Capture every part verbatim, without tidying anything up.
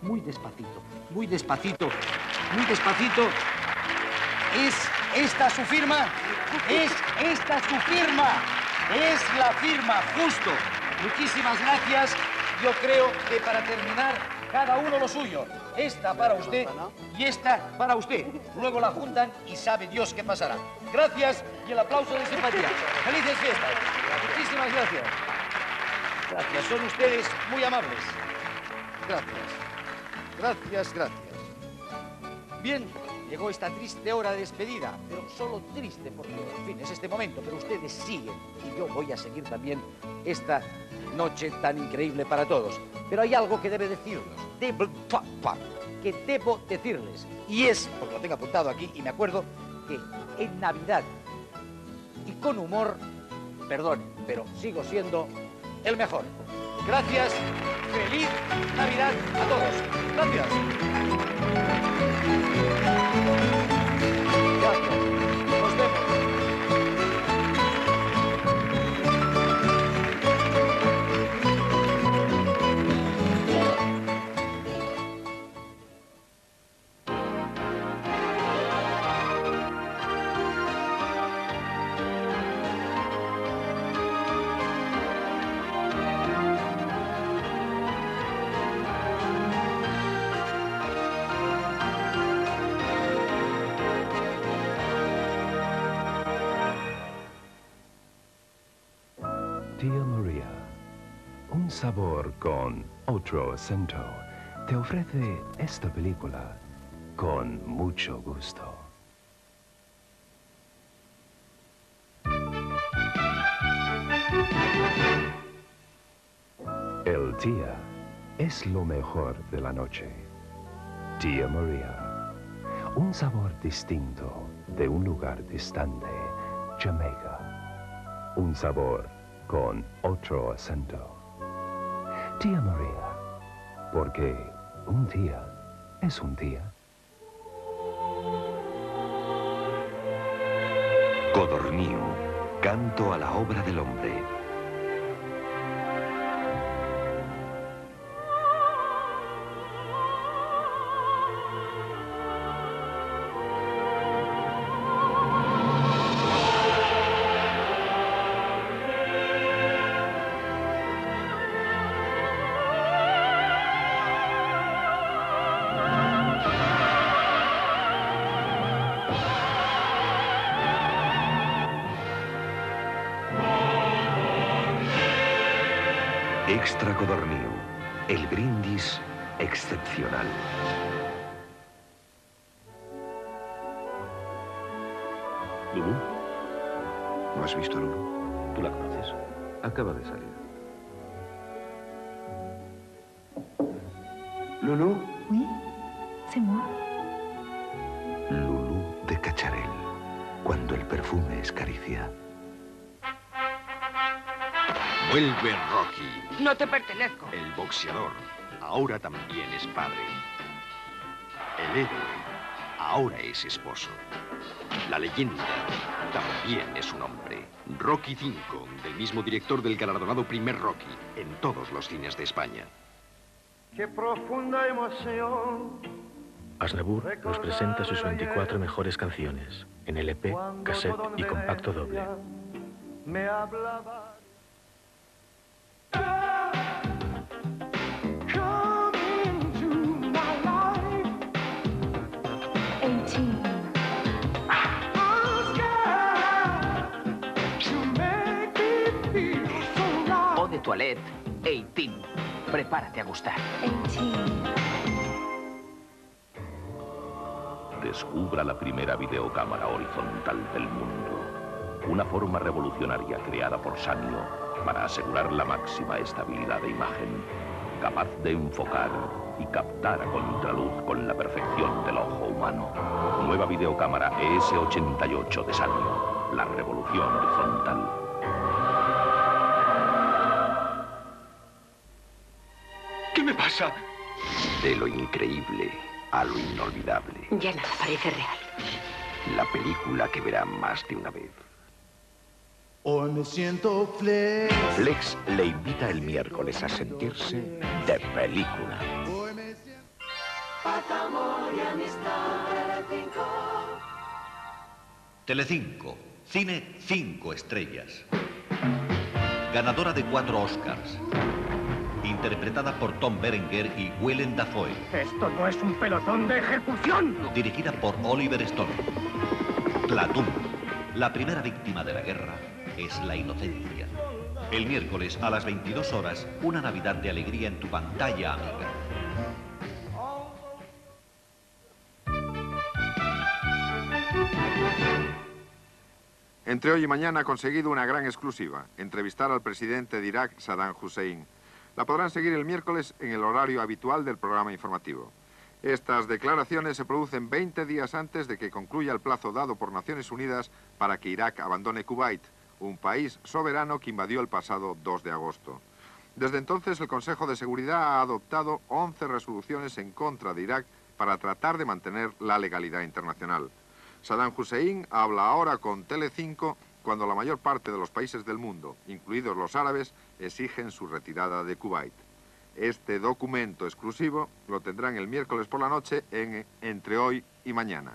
muy despacito, muy despacito, muy despacito. ¿Es esta su firma? ¿Es esta su firma? Es la firma, justo. Muchísimas gracias. Yo creo que para terminar, cada uno lo suyo. Esta para usted y esta para usted. Luego la juntan y sabe Dios qué pasará. Gracias y el aplauso de simpatía. ¡Felices fiestas! Muchísimas gracias. Gracias, son ustedes muy amables. Gracias. Gracias, gracias. Bien, llegó esta triste hora de despedida, pero solo triste porque, en fin, es este momento, pero ustedes siguen y yo voy a seguir también esta noche tan increíble para todos. Pero hay algo que debe decirnos, debo, que debo decirles, y es, porque lo tengo apuntado aquí y me acuerdo, que en Navidad y con humor, perdonen, pero sigo siendo el mejor. Gracias, feliz Navidad a todos. Gracias. Gracias. Nos vemos. Tía María, un sabor con otro acento, te ofrece esta película con mucho gusto. El Tía es lo mejor de la noche. Tía María, un sabor distinto de un lugar distante, Jamaica. Un sabor con otro acento. Tía María, porque un día es un día. Codorníu, canto a la obra del hombre. Extra Codorníu, el brindis excepcional. ¿Lulú? ¿No has visto a Lulú? ¿Tú la conoces? Acaba de salir. ¿Lulú? Oui, c'est moi. Lulú de Cacharel, cuando el perfume es caricia. Vuelve Rocky. No te pertenezco. El boxeador. Ahora también es padre. El héroe. Ahora es esposo. La leyenda. También es un hombre. Rocky cinco, del mismo director del galardonado primer Rocky, en todos los cines de España. Qué profunda emoción. Aznavour nos presenta sus veinticuatro mejores canciones en L P, cassette y compacto doble. Me hablaba. Eau de toilette, eighteen. Prepárate a gustar. Descubra la primera videocámara horizontal del mundo. Una forma revolucionaria creada por Sanyo para asegurar la máxima estabilidad de imagen, capaz de enfocar y captar a contraluz con la perfección del ojo humano. Nueva videocámara E S ochenta y ocho de Sanyo, la revolución horizontal. ¿Qué me pasa? De lo increíble a lo inolvidable. Ya nada parece real. La película que verá más de una vez. Hoy me siento flex. Flex le invita el miércoles a sentirse de película. Hoy me siento... amor y amistad. Telecinco, cine cinco estrellas. Ganadora de cuatro Oscars. Interpretada por Tom Berenger y Willem Dafoe. ¡Esto no es un pelotón de ejecución! Dirigida por Oliver Stone. Platoon. La primera víctima de la guerra es la inocencia. El miércoles a las veintidós horas, una Navidad de alegría en tu pantalla amiga. Entre hoy y mañana ha conseguido una gran exclusiva, entrevistar al presidente de Irak, Saddam Hussein. La podrán seguir el miércoles en el horario habitual del programa informativo. Estas declaraciones se producen veinte días antes de que concluya el plazo dado por Naciones Unidas para que Irak abandone Kuwait, un país soberano que invadió el pasado dos de agosto. Desde entonces, el Consejo de Seguridad ha adoptado once resoluciones en contra de Irak para tratar de mantener la legalidad internacional. Saddam Hussein habla ahora con Telecinco cuando la mayor parte de los países del mundo, incluidos los árabes, exigen su retirada de Kuwait. Este documento exclusivo lo tendrán el miércoles por la noche en Entre hoy y mañana.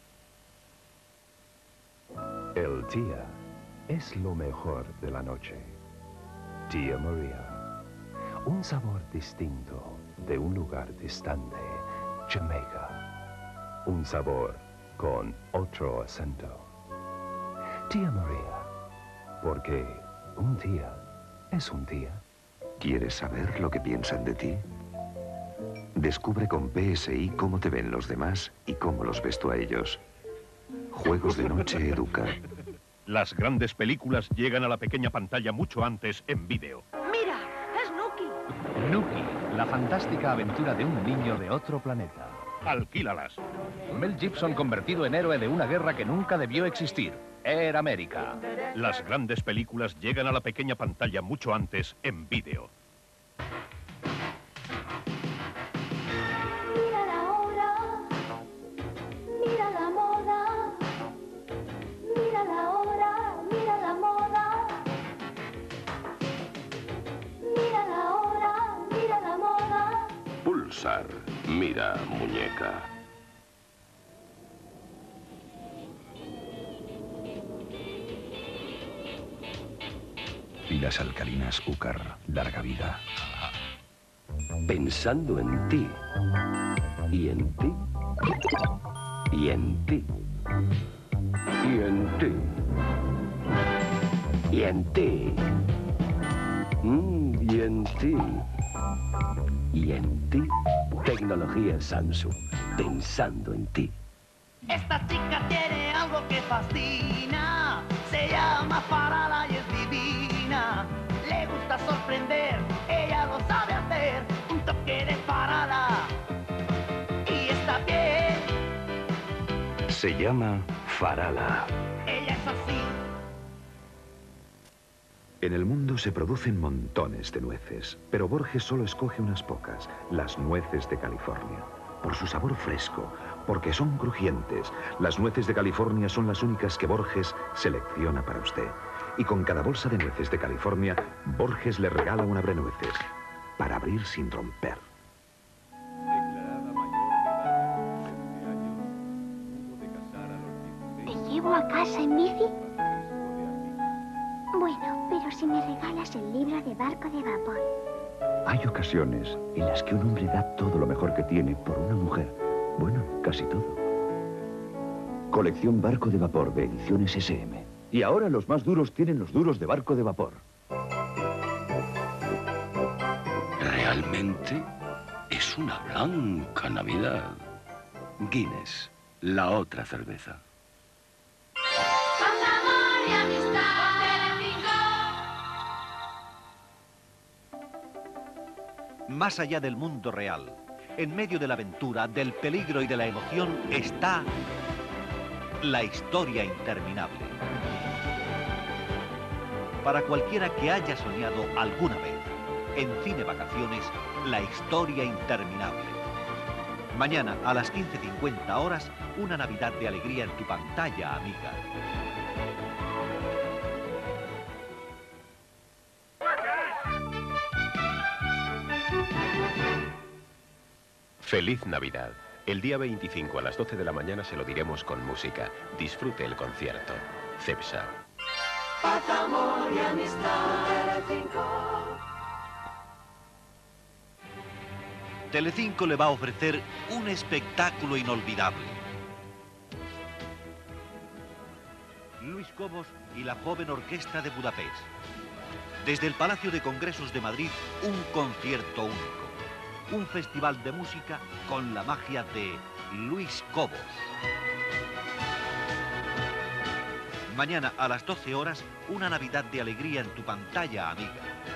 El día es lo mejor de la noche. Tía María. Un sabor distinto de un lugar distante, Jamaica. Un sabor con otro acento. Tía María, porque un día es un día. ¿Quieres saber lo que piensan de ti? Descubre con P S I cómo te ven los demás y cómo los ves tú a ellos. Juegos de Noche Educa. Las grandes películas llegan a la pequeña pantalla mucho antes en vídeo. ¡Mira! ¡Es Nuki! Nuki, la fantástica aventura de un niño de otro planeta. Alquílalas. Mel Gibson convertido en héroe de una guerra que nunca debió existir. Air America. Las grandes películas llegan a la pequeña pantalla mucho antes en vídeo. Mira la hora, mira la moda, mira la hora, mira la moda. Mira la hora, mira la moda. Pulsar. Mira, muñeca. Pilas alcalinas Úcar, larga vida. Pensando en ti. Y en ti. Y en ti. Y en ti. Y en ti. Mm, y en ti. Y en ti. Tecnología Samsung. Pensando en ti. Esta chica tiene algo que fascina. Se llama Farala y es divina. Le gusta sorprender, ella lo sabe hacer. Un toque de Farala y está bien. Se llama Farala. Ella es así. En el mundo se producen montones de nueces, pero Borges solo escoge unas pocas, las nueces de California. Por su sabor fresco, porque son crujientes, las nueces de California son las únicas que Borges selecciona para usted. Y con cada bolsa de nueces de California, Borges le regala un abrenueces, para abrir sin romper. ¿Te llevo a casa en bici? Bueno, pero si me regalas el libro de Barco de Vapor. Hay ocasiones en las que un hombre da todo lo mejor que tiene por una mujer. Bueno, casi todo. Colección Barco de Vapor de Ediciones S M. Y ahora los más duros tienen los duros de Barco de Vapor. Realmente es una blanca Navidad. Guinness, la otra cerveza. Más allá del mundo real, en medio de la aventura, del peligro y de la emoción, está la historia interminable. Para cualquiera que haya soñado alguna vez en Cine Vacaciones, la historia interminable. Mañana a las quince cincuenta horas, una Navidad de alegría en tu pantalla, amiga. Feliz Navidad. El día veinticinco a las doce de la mañana se lo diremos con música. Disfrute el concierto. Cepsa. Paz, amor y amistad. Telecinco. Telecinco le va a ofrecer un espectáculo inolvidable. Luis Cobos y la joven orquesta de Budapest. Desde el Palacio de Congresos de Madrid, un concierto único. Un festival de música con la magia de Luis Cobos. Mañana a las doce horas, una Navidad de alegría en tu pantalla, amiga.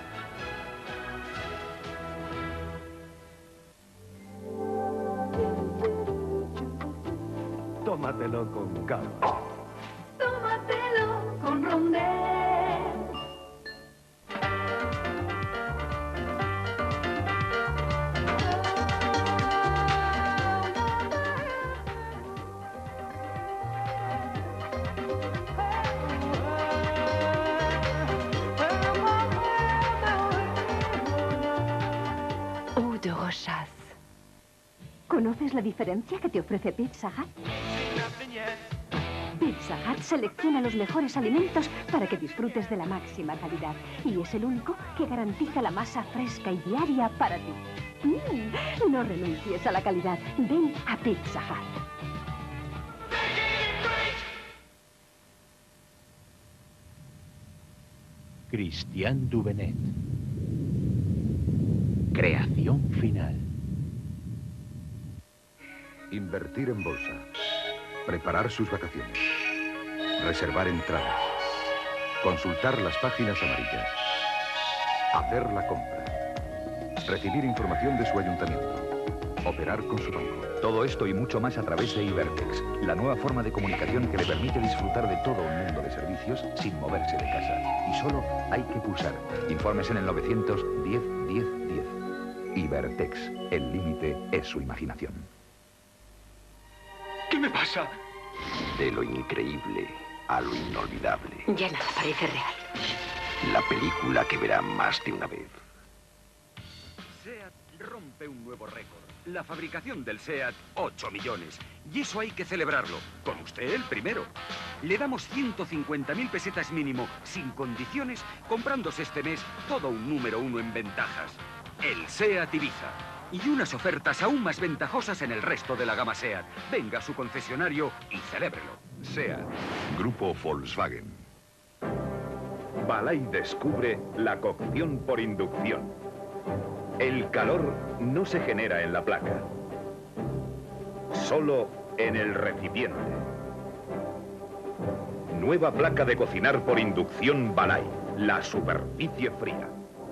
Tómatelo con calma. Tómatelo con rondel. Eau de Rochas. ¿Conoces la diferencia que te ofrece Pizza Hut? Pizza Hut selecciona los mejores alimentos para que disfrutes de la máxima calidad. Y es el único que garantiza la masa fresca y diaria para ti. Mm, no renuncies a la calidad. Ven a Pizza Hut. Christian Duvenet. Creación final. Invertir en bolsa. Preparar sus vacaciones. Reservar entradas. Consultar las páginas amarillas. Hacer la compra. Recibir información de su ayuntamiento. Operar con su banco. Todo esto y mucho más a través de Ibertex, la nueva forma de comunicación que le permite disfrutar de todo un mundo de servicios sin moverse de casa. Y solo hay que pulsar. Informes en el novecientos diez diez diez. Ibertex, el límite es su imaginación. ¿Qué me pasa? De lo increíble a lo inolvidable. Ya nada parece real. La película que verá más de una vez. SEAT rompe un nuevo récord. La fabricación del SEAT, ocho millones. Y eso hay que celebrarlo. Con usted el primero. Le damos ciento cincuenta mil pesetas mínimo, sin condiciones, comprándose este mes todo un número uno en ventajas. El SEAT Ibiza. Y unas ofertas aún más ventajosas en el resto de la gama SEAT. Venga a su concesionario y celébrelo. SEAT, Grupo Volkswagen. Balay descubre la cocción por inducción. El calor no se genera en la placa, solo en el recipiente. Nueva placa de cocinar por inducción Balay, la superficie fría.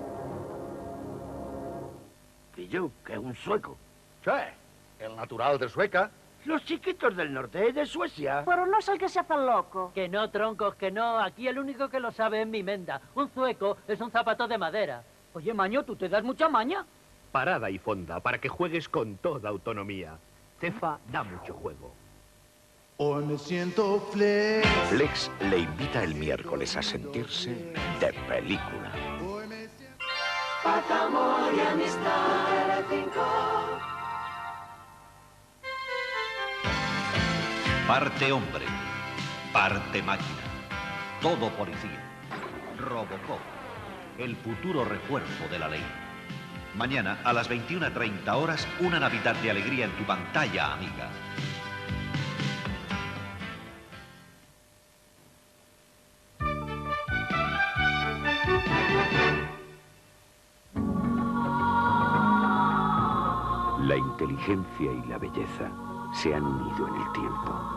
Pillo, que es un sueco. Che, el natural de Sueca. Los chiquitos del norte de Suecia. Pero no es el que se hace loco. Que no, troncos, que no. Aquí el único que lo sabe es mi menda. Un zueco es un zapato de madera. Oye, Maño, ¿tú te das mucha maña? Parada y fonda para que juegues con toda autonomía. Cefa da mucho juego. Hoy me siento flex. Flex le invita el miércoles a sentirse de película. Paz, amor y amistad. Telecinco. Parte hombre, parte máquina, todo policía. Robocop, el futuro refuerzo de la ley. Mañana a las veintiuna treinta horas, una Navidad de alegría en tu pantalla, amiga. La inteligencia y la belleza se han unido en el tiempo.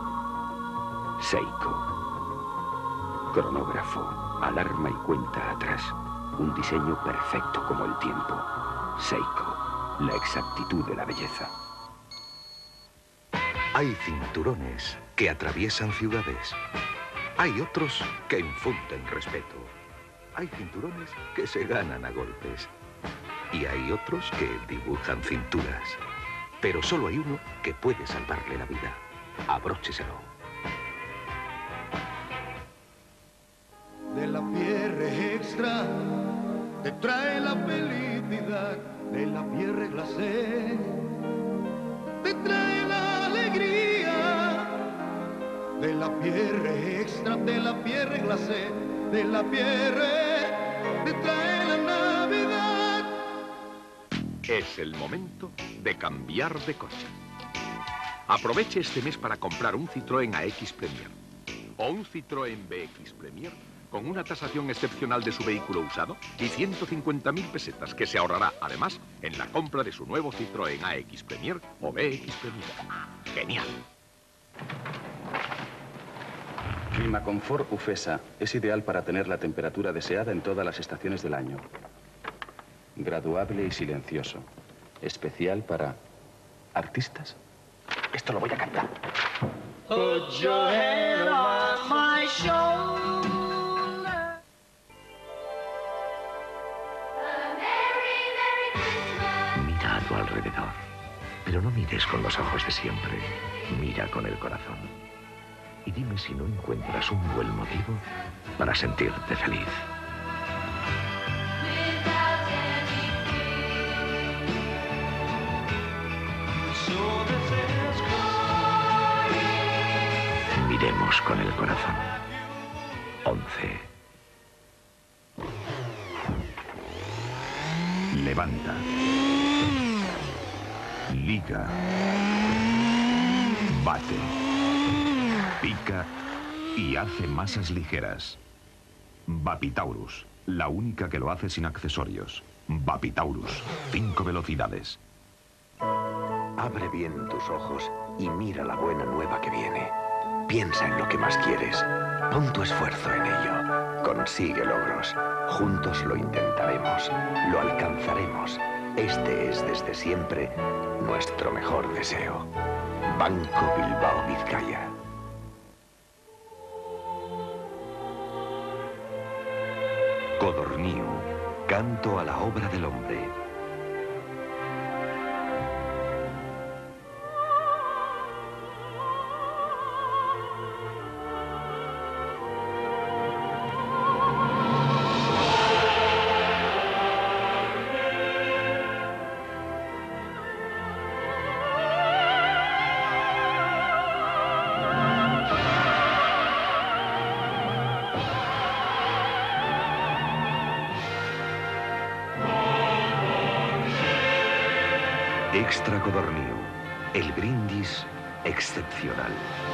Seiko. Cronógrafo, alarma y cuenta atrás. Un diseño perfecto como el tiempo. Seiko. La exactitud de la belleza. Hay cinturones que atraviesan ciudades. Hay otros que infunden respeto. Hay cinturones que se ganan a golpes. Y hay otros que dibujan cinturas. Pero solo hay uno que puede salvarle la vida. Abrócheselo. De la Pierre Extra te trae la felicidad. De la Pierre Glacé te trae la la pierre extra, de la pierre glacé, de la pierre te trae la Navidad. Es el momento de cambiar de coche. Aproveche este mes para comprar un Citroën A X Premier o un Citroën B X Premier con una tasación excepcional de su vehículo usado y ciento cincuenta mil pesetas que se ahorrará además en la compra de su nuevo Citroën A X Premier o B X Premier. ¡Genial! Climaconfort Ufesa es ideal para tener la temperatura deseada en todas las estaciones del año. Graduable y silencioso. Especial para artistas. Esto lo voy a cantar. Put your head on my shoulder. Mira a tu alrededor, pero no mires con los ojos de siempre. Mira con el corazón. Y dime si no encuentras un buen motivo para sentirte feliz. Miremos con el corazón. Once. Levanta. Liga. Bate. Pica y hace masas ligeras. Vapitaurus, la única que lo hace sin accesorios. Vapitaurus, cinco velocidades. Abre bien tus ojos y mira la buena nueva que viene. Piensa en lo que más quieres. Pon tu esfuerzo en ello. Consigue logros. Juntos lo intentaremos. Lo alcanzaremos. Este es desde siempre nuestro mejor deseo. Banco Bilbao Vizcaya. Codorníu, canto a la obra del hombre. Extra Codorníu, el brindis excepcional.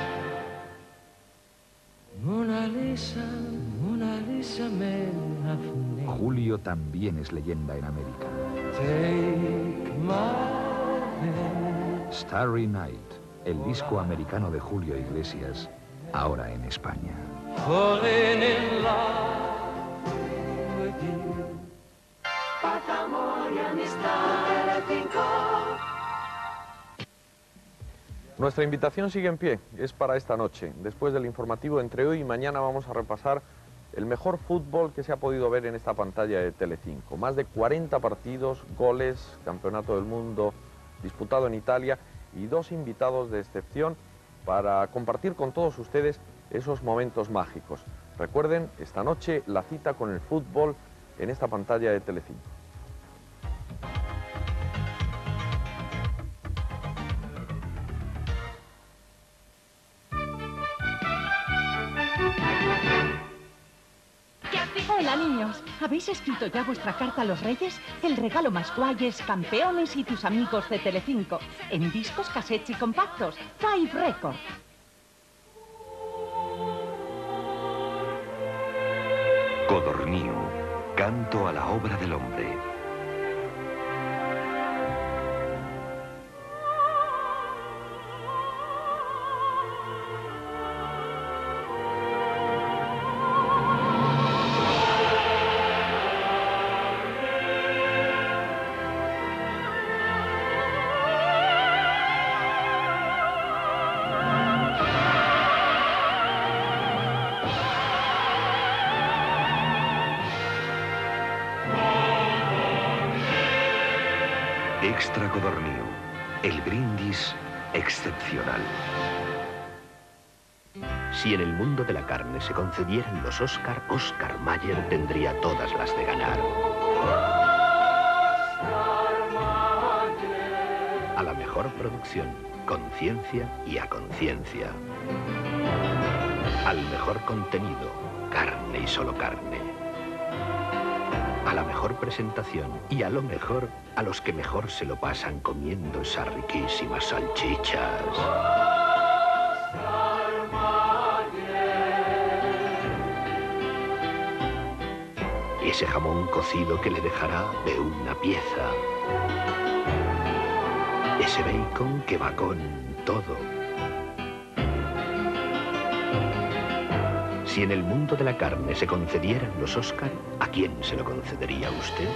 Mona Lisa, Mona Lisa, men of me. Julio también es leyenda en América. Take my hand. Starry Night, el disco americano de Julio Iglesias, ahora en España. Falling in love with you. Paz, amor y amistad, Telecinco. Nuestra invitación sigue en pie, es para esta noche. Después del informativo, entre hoy y mañana vamos a repasar el mejor fútbol que se ha podido ver en esta pantalla de Telecinco. Más de cuarenta partidos, goles, campeonato del mundo disputado en Italia y dos invitados de excepción para compartir con todos ustedes esos momentos mágicos. Recuerden, esta noche la cita con el fútbol en esta pantalla de Telecinco. Hola, niños. ¿Habéis escrito ya vuestra carta a los Reyes? El regalo más guay es Campeones y tus amigos de Telecinco. En discos, cassettes y compactos. Five Record. Codorníu, canto a la obra del hombre. Extra Codorníu, el brindis excepcional. Si en el mundo de la carne se concedieran los Oscar, Oscar Mayer tendría todas las de ganar. A la mejor producción, con ciencia y a conciencia. al mejor contenido, carne y solo carne. A la mejor presentación y a lo mejor a los que mejor se lo pasan comiendo esas riquísimas salchichas. Y ese jamón cocido que le dejará de una pieza. Ese bacon que va con todo. Si en el mundo de la carne se concedieran los Oscar, ¿a quién se lo concedería usted?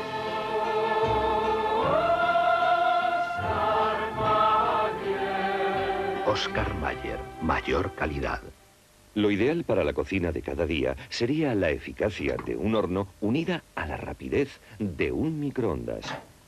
Oscar Mayer, mayor calidad. Lo ideal para la cocina de cada día sería la eficacia de un horno unida a la rapidez de un microondas.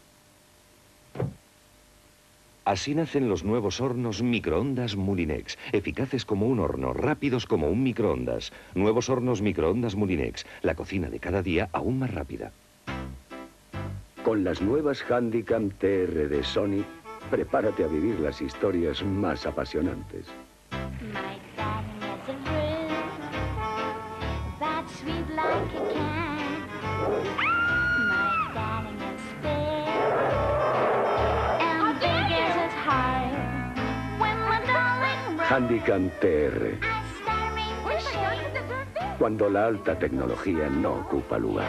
Así nacen los nuevos hornos microondas Moulinex, eficaces como un horno, rápidos como un microondas. Nuevos hornos microondas Moulinex, la cocina de cada día aún más rápida. Con las nuevas Handycam T R de Sony, prepárate a vivir las historias más apasionantes. Handycam T R. Cuando la alta tecnología no ocupa lugar.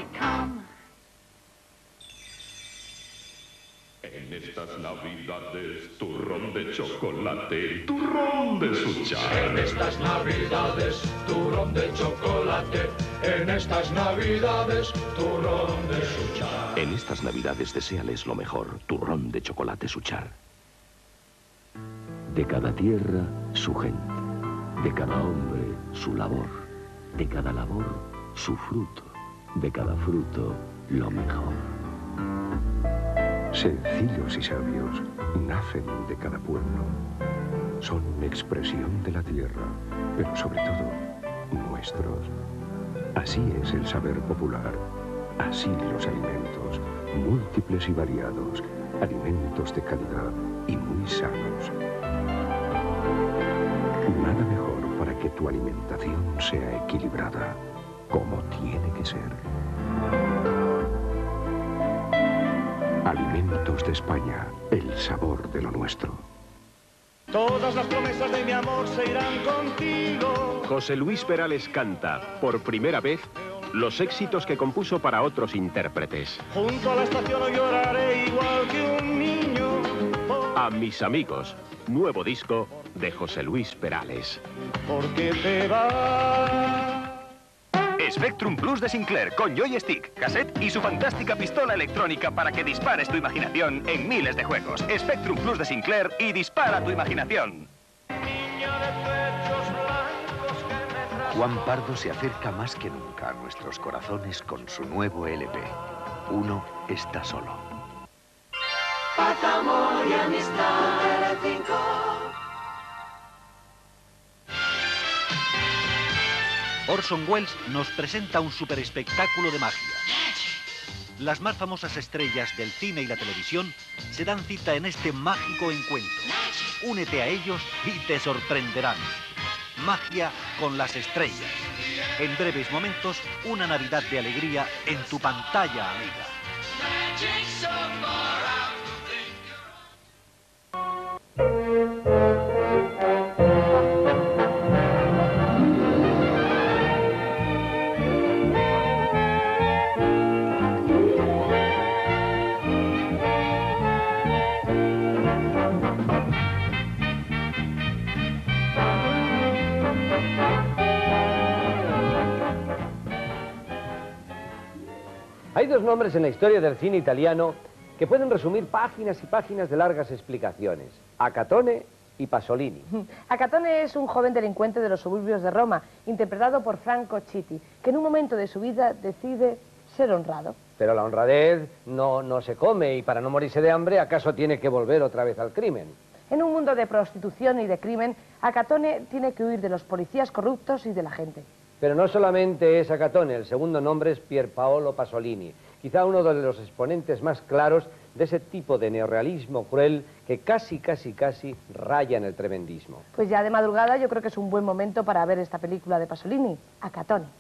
En estas navidades, turrón de chocolate, turrón de Suchar. En estas navidades, turrón de chocolate. En estas navidades, turrón de Suchar. En estas navidades, deséales lo mejor, turrón de chocolate Suchar. De cada tierra, su gente. De cada hombre, su labor. De cada labor, su fruto. De cada fruto, lo mejor. Sencillos y sabios nacen de cada pueblo. Son expresión de la tierra, pero sobre todo, nuestros. Así es el saber popular. Así los alimentos, múltiples y variados. Alimentos de calidad y muy sanos. Nada mejor para que tu alimentación sea equilibrada, como tiene que ser. Alimentos de España, el sabor de lo nuestro. Todas las promesas de mi amor se irán contigo. José Luis Perales canta, por primera vez, los éxitos que compuso para otros intérpretes. Junto a la estación lloraré igual que un niño. A mis amigos, nuevo disco de José Luis Perales. Porque te vas. Spectrum Plus de Sinclair con joystick, cassette y su fantástica pistola electrónica para que dispares tu imaginación en miles de juegos. Spectrum Plus de Sinclair y dispara tu imaginación. Juan Pardo se acerca más que nunca a nuestros corazones con su nuevo L P. Uno está solo. Paz, amor y amistad, Telecinco. Orson Welles nos presenta un superespectáculo de magia. Las más famosas estrellas del cine y la televisión se dan cita en este mágico encuentro. Únete a ellos y te sorprenderán. Magia con las estrellas. En breves momentos, una Navidad de alegría en tu pantalla amiga. Hay dos nombres en la historia del cine italiano que pueden resumir páginas y páginas de largas explicaciones. Acatone y Pasolini. Acatone es un joven delincuente de los suburbios de Roma, interpretado por Franco Chitti, que en un momento de su vida decide ser honrado. Pero la honradez no, no se come y para no morirse de hambre, ¿acaso tiene que volver otra vez al crimen? En un mundo de prostitución y de crimen, Acatone tiene que huir de los policías corruptos y de la gente. Pero no solamente es Acatone, el segundo nombre es Pierpaolo Pasolini, quizá uno de los exponentes más claros de ese tipo de neorrealismo cruel que casi, casi, casi raya en el tremendismo. Pues ya de madrugada yo creo que es un buen momento para ver esta película de Pasolini, Acatone.